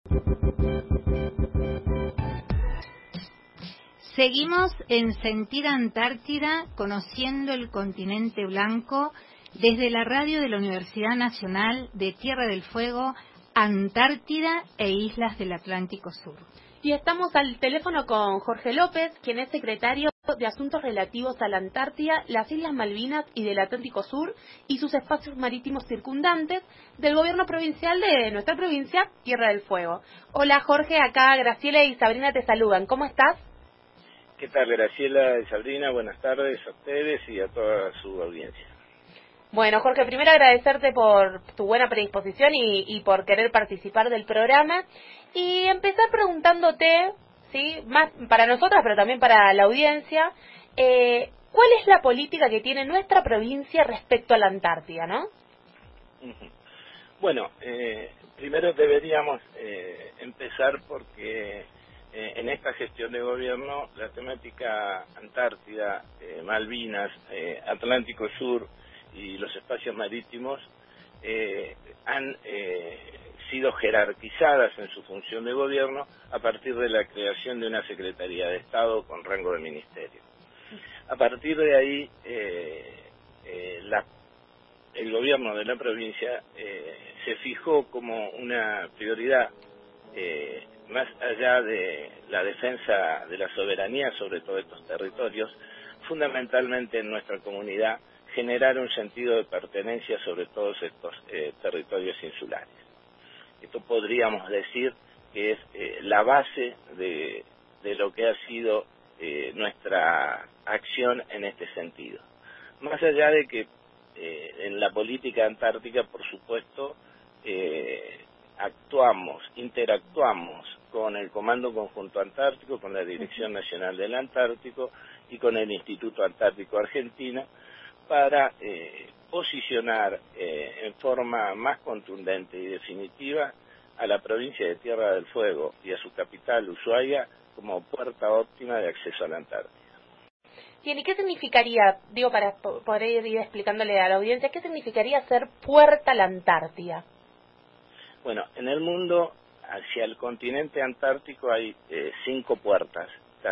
Seguimos en Sentir Antártida, conociendo el continente blanco, desde la radio de la Universidad Nacional de Tierra del Fuego, Antártida e Islas del Atlántico Sur. Y estamos al teléfono con Jorge López, quien es secretario de Asuntos Relativos a la Antártida, las Islas Malvinas y del Atlántico Sur y sus espacios marítimos circundantes del gobierno provincial de nuestra provincia, Tierra del Fuego. Hola Jorge, acá Graciela y Sabrina te saludan. ¿Cómo estás? ¿Qué tal, Graciela y Sabrina? Buenas tardes a ustedes y a toda su audiencia. Bueno, Jorge, primero agradecerte por tu buena predisposición y por querer participar del programa. Y empezar preguntándote, ¿sí?, más para nosotras, pero también para la audiencia, ¿cuál es la política que tiene nuestra provincia respecto a la Antártida, no? Bueno, primero deberíamos empezar porque en esta gestión de gobierno la temática Antártida, Malvinas, Atlántico Sur y los espacios marítimos han sido jerarquizadas en su función de gobierno a partir de la creación de una Secretaría de Estado con rango de ministerio. A partir de ahí, el gobierno de la provincia se fijó como una prioridad, más allá de la defensa de la soberanía sobre todos estos territorios, fundamentalmente en nuestra comunidad, generar un sentido de pertenencia sobre todos estos territorios insulares. Esto podríamos decir que es la base de lo que ha sido nuestra acción en este sentido. Más allá de que en la política antártica, por supuesto, interactuamos con el Comando Conjunto Antártico, con la Dirección Nacional del Antártico y con el Instituto Antártico Argentino para posicionar en forma más contundente y definitiva a la provincia de Tierra del Fuego y a su capital, Ushuaia, como puerta óptima de acceso a la Antártida. Bien, ¿y qué significaría, digo, para poder ir explicándole a la audiencia, qué significaría ser puerta a la Antártida? Bueno, en el mundo, hacia el continente antártico hay 5 puertas,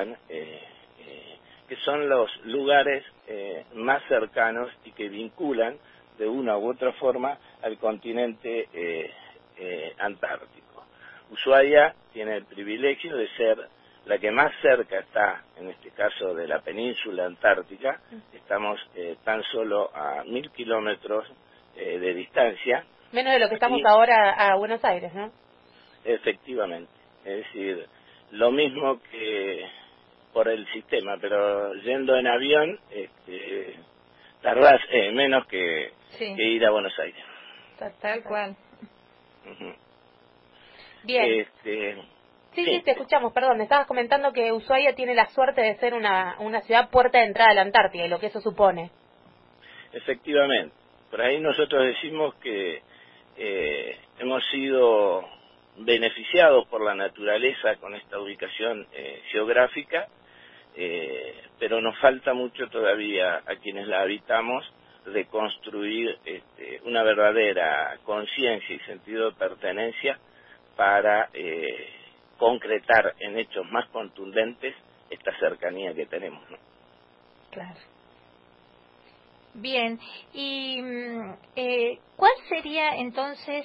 que son los lugares más cercanos y que vinculan de una u otra forma al continente antártico. Ushuaia tiene el privilegio de ser la que más cerca está, en este caso, de la península antártica. Estamos tan solo a 1000 kilómetros de distancia. Menos de lo que estamos ahora a Buenos Aires, ¿no? Efectivamente. Es decir, lo mismo que por el sistema, pero yendo en avión, tardás menos que ir a Buenos Aires. Tal cual. Uh-huh. Bien. Sí, te escuchamos, perdón. Me estabas comentando que Ushuaia tiene la suerte de ser una ciudad puerta de entrada a la Antártida y lo que eso supone. Efectivamente. Por ahí nosotros decimos que hemos sido beneficiados por la naturaleza con esta ubicación geográfica, pero nos falta mucho todavía a quienes la habitamos de construir una verdadera conciencia y sentido de pertenencia para concretar en hechos más contundentes esta cercanía que tenemos, ¿no? Claro. Bien, y ¿cuál sería entonces,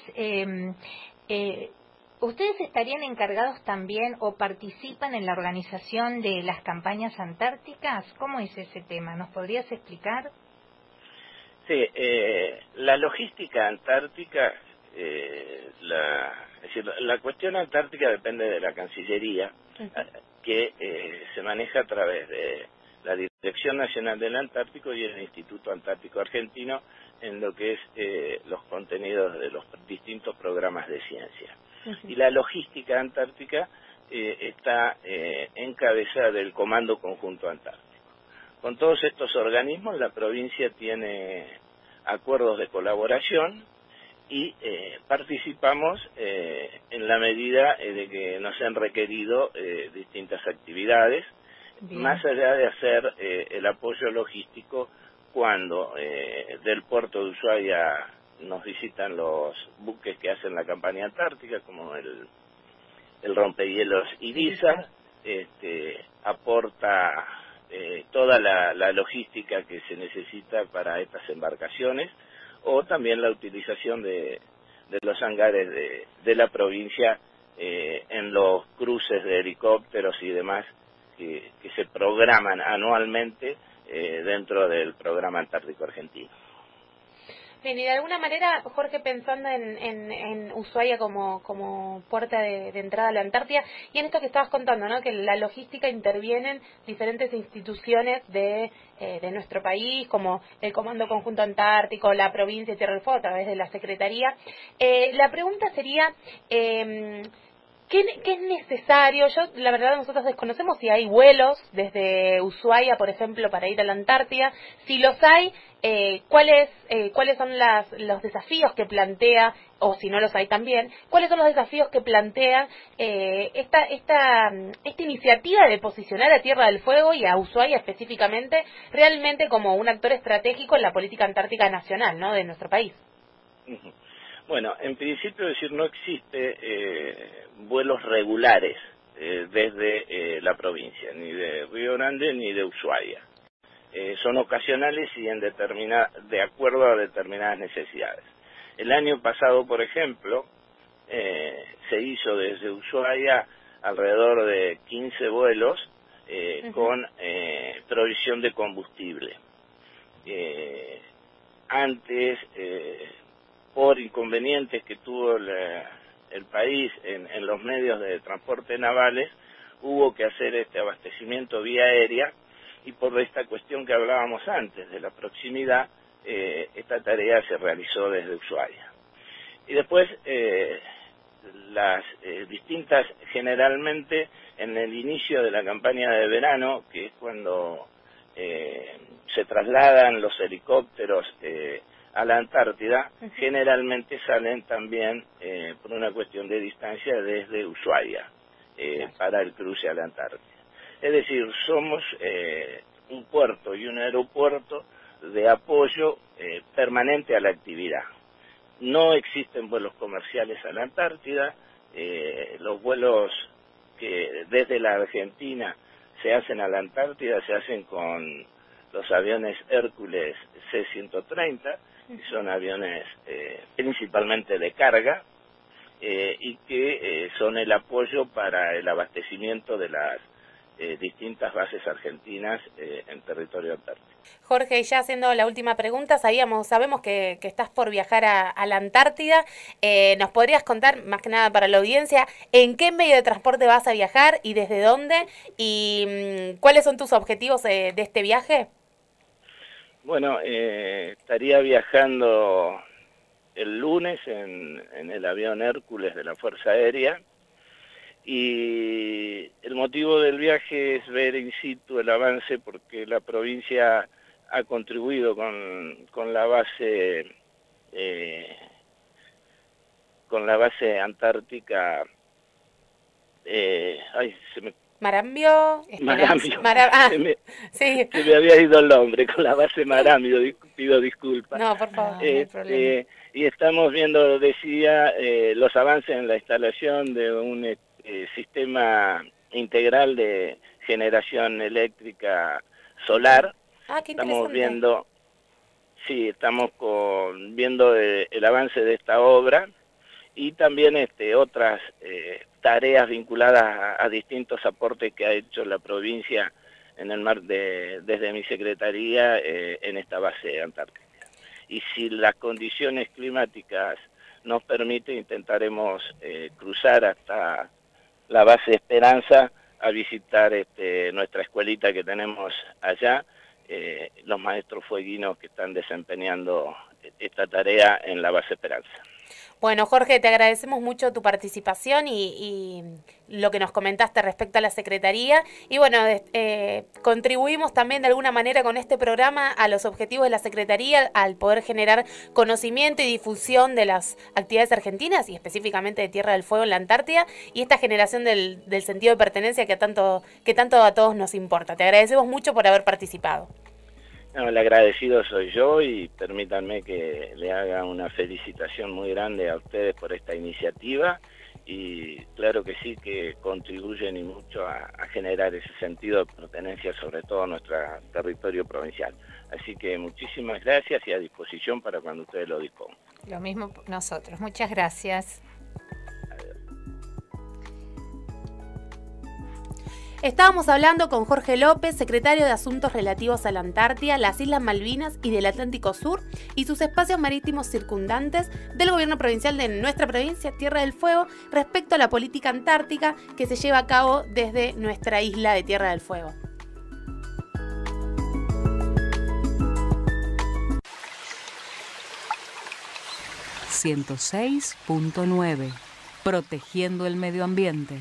ustedes estarían encargados también o participan en la organización de las campañas antárticas? ¿Cómo es ese tema? ¿Nos podrías explicar? Sí, la logística antártica, es decir, la cuestión antártica depende de la Cancillería, que se maneja a través de la Dirección Nacional del Antártico y el Instituto Antártico Argentino en lo que es los contenidos de los distintos programas de ciencia. Y la logística antártica está en cabeza del Comando Conjunto Antártico. Con todos estos organismos la provincia tiene acuerdos de colaboración y participamos en la medida de que nos han requerido distintas actividades. Bien. Más allá de hacer el apoyo logístico cuando del puerto de Ushuaia nos visitan los buques que hacen la campaña antártica, como el el rompehielos Ibiza, aporta toda la logística que se necesita para estas embarcaciones, o también la utilización de los hangares de la provincia en los cruces de helicópteros y demás que se programan anualmente dentro del programa Antártico Argentino. Bien, y de alguna manera, Jorge, pensando en Ushuaia como puerta de entrada a la Antártida, y en esto que estabas contando, ¿no? Que la logística intervienen diferentes instituciones de nuestro país, como el Comando Conjunto Antártico, la provincia de Tierra del Fuego, a través de la Secretaría. La pregunta sería, ¿qué es necesario? La verdad, nosotros desconocemos si hay vuelos desde Ushuaia, por ejemplo, para ir a la Antártida. Si los hay, ¿cuáles son los desafíos que plantea, o si no los hay también, cuáles son los desafíos que plantea esta iniciativa de posicionar a Tierra del Fuego y a Ushuaia específicamente realmente como un actor estratégico en la política antártica nacional, ¿no?, de nuestro país? Bueno, en principio, decir, no existe vuelos regulares desde la provincia, ni de Río Grande ni de Ushuaia. Son ocasionales y de acuerdo a determinadas necesidades. El año pasado, por ejemplo, se hizo desde Ushuaia alrededor de 15 vuelos con provisión de combustible. Antes, por inconvenientes que tuvo el país en los medios de transporte navales, hubo que hacer este abastecimiento vía aérea, y por esta cuestión que hablábamos antes de la proximidad, esta tarea se realizó desde Ushuaia. Y después las distintas, generalmente en el inicio de la campaña de verano, que es cuando se trasladan los helicópteros a la Antártida, generalmente salen también por una cuestión de distancia desde Ushuaia para el cruce a la Antártida. Es decir, somos un puerto y un aeropuerto de apoyo permanente a la actividad. No existen vuelos comerciales a la Antártida. Los vuelos que desde la Argentina se hacen a la Antártida se hacen con los aviones Hércules C-130, que son aviones principalmente de carga, y que son el apoyo para el abastecimiento de las distintas bases argentinas en territorio antártico. Jorge, ya haciendo la última pregunta, sabemos que estás por viajar a la Antártida. ¿Nos podrías contar, más que nada para la audiencia, en qué medio de transporte vas a viajar y desde dónde? ¿Y cuáles son tus objetivos de este viaje? Bueno, estaría viajando el lunes en el avión Hércules de la Fuerza Aérea, y el motivo del viaje es ver in situ el avance, porque la provincia ha contribuido con la base antártica. Marambio. Sí. Se me había ido el nombre, con la base Marambio, pido disculpas. No, por favor, no hay problema. Y estamos viendo, decía, los avances en la instalación de un sistema integral de generación eléctrica solar. Qué interesante. Estamos viendo el avance de esta obra, y también otras tareas vinculadas a distintos aportes que ha hecho la provincia en el mar desde mi secretaría en esta base antártica. Y si las condiciones climáticas nos permiten, intentaremos cruzar hasta la base Esperanza a visitar nuestra escuelita que tenemos allá, los maestros fueguinos que están desempeñando esta tarea en la base Esperanza. Bueno, Jorge, te agradecemos mucho tu participación y lo que nos comentaste respecto a la Secretaría. Y bueno, contribuimos también de alguna manera con este programa a los objetivos de la Secretaría, al poder generar conocimiento y difusión de las actividades argentinas y específicamente de Tierra del Fuego en la Antártida, y esta generación del sentido de pertenencia que tanto a todos nos importa. Te agradecemos mucho por haber participado. No, el agradecido soy yo, y permítanme que le haga una felicitación muy grande a ustedes por esta iniciativa, y claro que sí que contribuyen y mucho a generar ese sentido de pertenencia, sobre todo a nuestro territorio provincial. Así que muchísimas gracias y a disposición para cuando ustedes lo dispongan. Lo mismo nosotros. Muchas gracias. Estábamos hablando con Jorge López, secretario de Asuntos Relativos a la Antártida, las Islas Malvinas y del Atlántico Sur y sus espacios marítimos circundantes del gobierno provincial de nuestra provincia, Tierra del Fuego, respecto a la política antártica que se lleva a cabo desde nuestra isla de Tierra del Fuego. ...106.9... protegiendo el medio ambiente.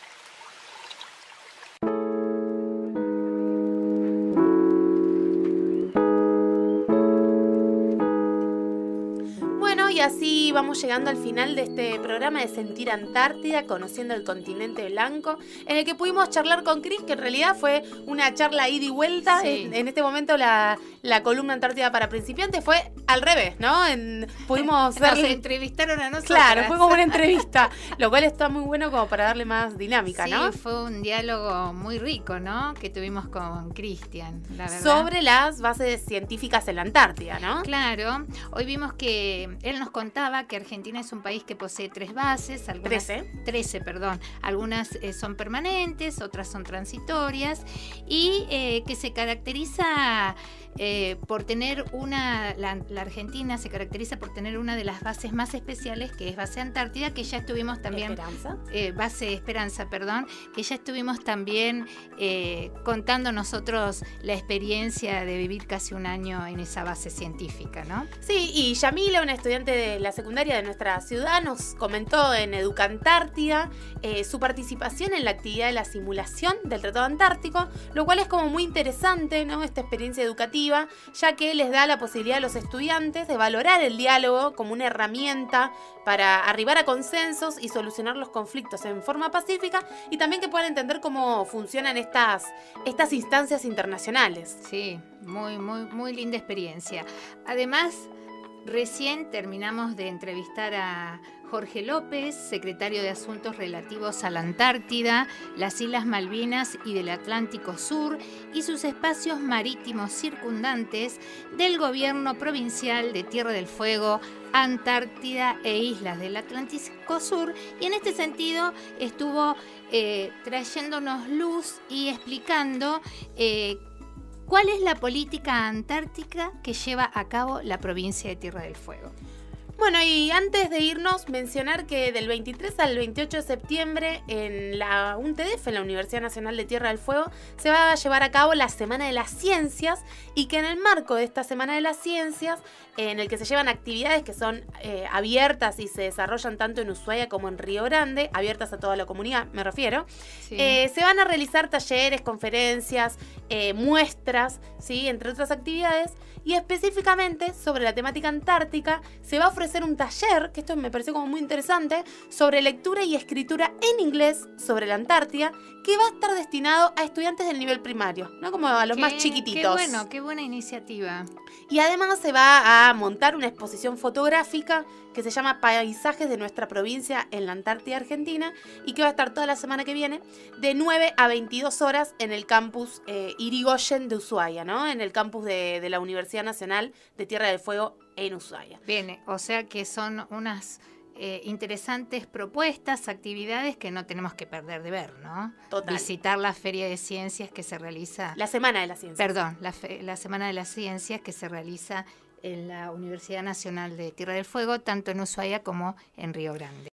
Y así vamos llegando al final de este programa de Sentir Antártida, conociendo el continente blanco, en el que pudimos charlar con Cris, que en realidad fue una charla ida y vuelta. Sí. En este momento la columna Antártida para principiantes fue al revés, ¿no? Pudimos Nos darle... entrevistaron a nosotros. Claro, fue como una entrevista, lo cual está muy bueno como para darle más dinámica, sí, ¿no? Fue un diálogo muy rico, ¿no? Que tuvimos con Cristian, la verdad. Sobre las bases científicas en la Antártida, ¿no? Claro, hoy vimos que él nos contaba que Argentina es un país que posee 3 bases, algunas 13, perdón. Algunas son permanentes, otras son transitorias y que se caracteriza por tener la Argentina se caracteriza por tener una de las bases más especiales, que es Base Antártida, que ya estuvimos también Base Esperanza, perdón, que ya estuvimos también contando nosotros la experiencia de vivir casi un año en esa base científica, ¿no? Sí, y Yamila, una estudiante de la secundaria de nuestra ciudad, nos comentó en Educantártida su participación en la actividad de la simulación del Tratado Antártico, lo cual es como muy interesante, ¿no? Esta experiencia educativa, ya que les da la posibilidad a los estudiantes de valorar el diálogo como una herramienta para arribar a consensos y solucionar los conflictos en forma pacífica, y también que puedan entender cómo funcionan estas instancias internacionales. Sí, muy linda experiencia. Además, recién terminamos de entrevistar a Jorge López, secretario de Asuntos Relativos a la Antártida, las Islas Malvinas y del Atlántico Sur y sus espacios marítimos circundantes del Gobierno Provincial de Tierra del Fuego, Antártida e Islas del Atlántico Sur, y en este sentido estuvo trayéndonos luz y explicando ¿cuál es la política antártica que lleva a cabo la provincia de Tierra del Fuego? Bueno, y antes de irnos, mencionar que del 23 al 28 de septiembre en la UNTDF, en la Universidad Nacional de Tierra del Fuego, se va a llevar a cabo la Semana de las Ciencias, y que en el marco de esta Semana de las Ciencias, en el que se llevan actividades que son abiertas y se desarrollan tanto en Ushuaia como en Río Grande, abiertas a toda la comunidad, me refiero, sí. Se van a realizar talleres, conferencias, muestras, ¿sí? Entre otras actividades, y específicamente sobre la temática antártica se va a ofrecer un taller, que esto me pareció como muy interesante, sobre lectura y escritura en inglés sobre la Antártida, que va a estar destinado a estudiantes del nivel primario, ¿no? Como a los más chiquititos. Qué buena iniciativa. Y además se va a montar una exposición fotográfica que se llama Paisajes de nuestra provincia en la Antártida Argentina, y que va a estar toda la semana que viene de 9 a 22 horas en el campus Irigoyen de Ushuaia, ¿no? En el campus de la Universidad Nacional de Tierra del Fuego en Ushuaia. Bien, o sea que son unas interesantes propuestas, actividades que no tenemos que perder de ver, ¿no? Total. Visitar la Feria de Ciencias que se realiza... La Semana de las Ciencias. Perdón, la Semana de las Ciencias que se realiza en la Universidad Nacional de Tierra del Fuego, tanto en Ushuaia como en Río Grande.